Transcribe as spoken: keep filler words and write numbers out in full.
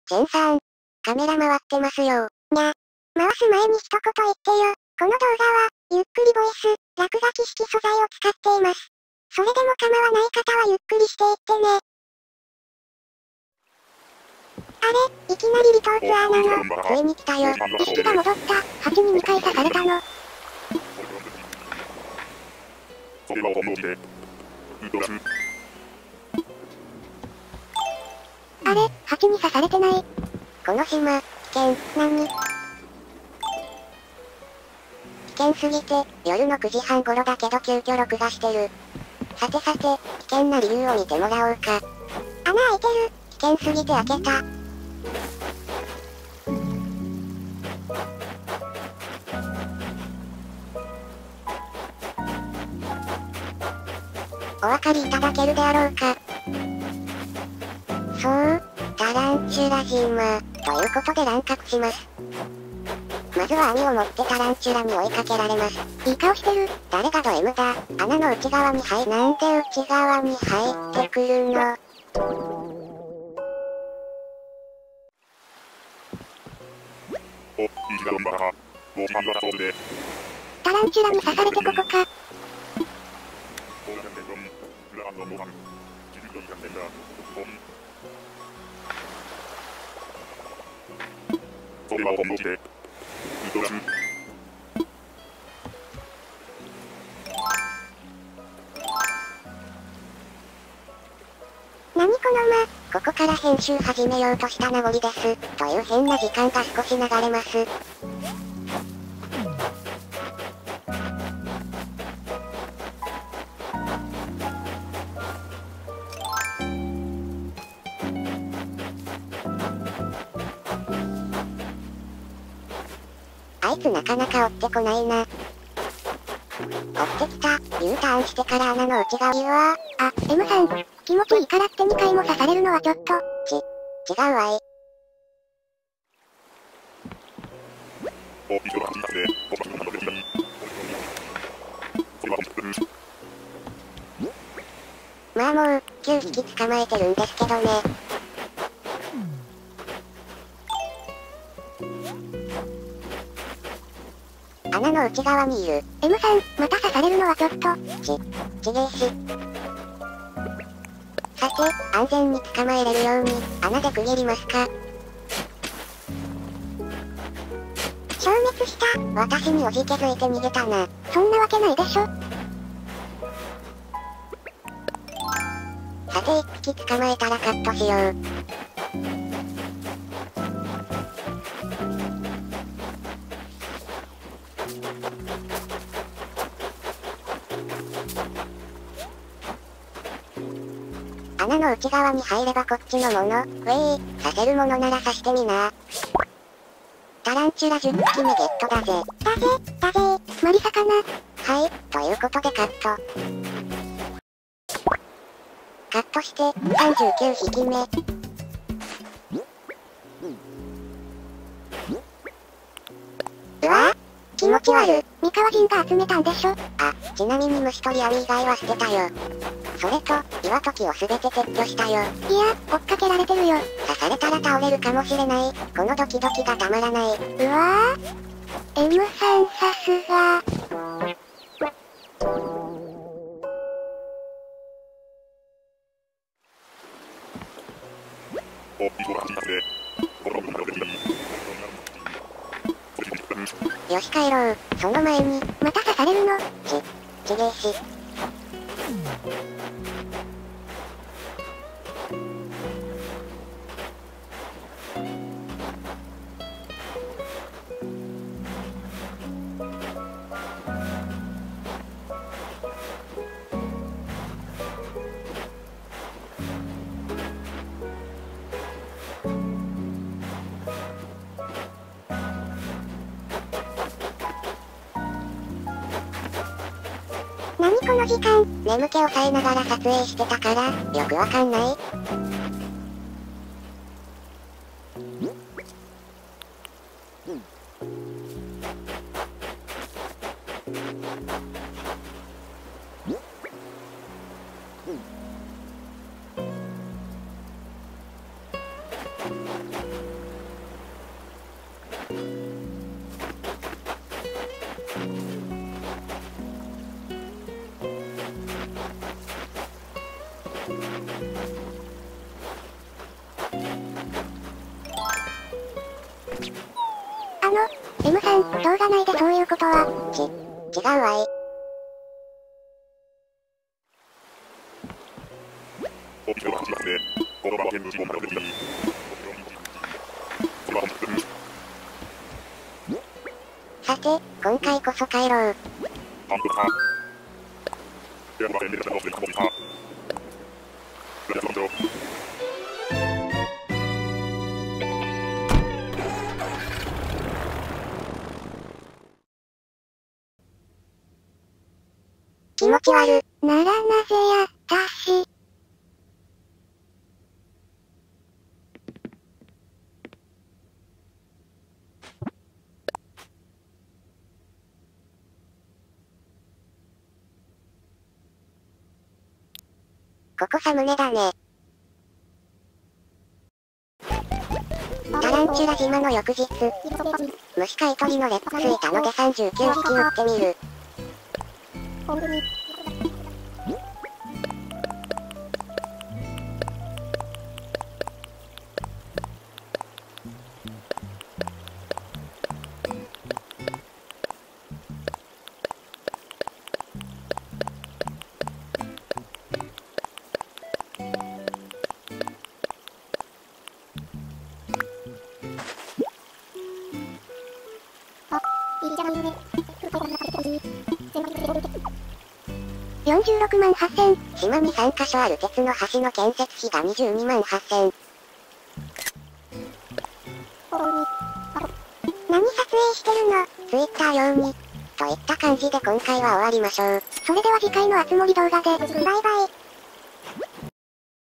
ジェンさん、カメラ回ってますよ。 にゃ。回す前に一言言ってよ。この動画は、ゆっくりボイス、落書き式素材を使っています。それでも構わない方はゆっくりしていってね。あれ、いきなりリトープアーなの。 ついに来たよ。 意識が戻った。蜂ににかい刺されたの。 それは本能で。うとらす。 あれ、蜂に刺されてない。 この島、危険。 何？ 危険すぎて、夜のくじはん頃だけど急遽録画してる。さてさて、危険な理由を見てもらおうか。 穴開いてる。 危険すぎて開けた。お分かりいただけるであろうか。そう、タランチュラ島、ということで乱獲します。まずは網を持ってタランチュラに追いかけられます。 いい顔してる。 誰がド M だ。穴の内側に入、なんで内側に入ってくるの。 お、いい時間だな。もう自分はそうで。 タランチュラに刺されてここか。 それは本能で。うとらす。 何この間。 ここから編集始めようとした名残です。という変な時間が少し流れます。あいつなかなか追ってこないな。追ってきた。U ターンしてから穴の内側。うわあ、M さん、気持ちいいからってにかいも刺されるのはちょっと。 ち、違うわい。 お、一緒だ、走ったね。お、バスの別に。それは本当に。 まあもう、きゅうひき捕まえてるんですけどね。穴の内側にいる。 M さん、また刺されるのはちょっと。 ち、ちげえし。さて、安全に捕まえれるように、穴で区切りますか。 消滅した。 私におじけづいて逃げたな。 そんなわけないでしょ。 さて一匹捕まえたらカットしよう。穴の内側に入ればこっちのもの。ウェイ、刺せるものなら刺してみな。タランチュラじゅっぴきめゲットだぜ。 だぜ、だぜマリサかな。 はい、ということでカット。カットして、さんじゅうきゅうひきめ。うわぁ、気持ち悪い。 三河人が集めたんでしょ。 あ、ちなみに虫取り網以外は捨てたよ。それと、岩と木をすべて撤去したよ。 いや、追っかけられてるよ。 刺されたら倒れるかもしれない。このドキドキがたまらない。 うわぁ。M さんさすが。 お、一緒だ、走ったね。この分の別に。 よし帰ろう。その前に。 また刺されるの。 ち、ちげえし。 何この時間。 眠気を抑えながら撮影してたから、よくわかんない。 あの、M さん、しょうがないでそういうことは。 ち、違うわい。 お店ははちがつで、この場は現物本から出ていい。では本日、 さて、今回こそ帰ろう。 ハンドル派。ではませんでしたのすでにこの派。ラジャーの気持ち悪。 ならなぜやったし。 ここサムネだね。タランチュラ島の翌日、虫飼い取りのレックついたのでさんじゅうきゅうひき売ってみる。 よんじゅうろくまんはっせん。 島にさんカ所ある鉄の橋の建設費がにじゅうにまんはっせん。 何撮影してるの？ ツイッター用に。といった感じで今回は終わりましょう。 それでは次回のあつ森動画で、バイバイ。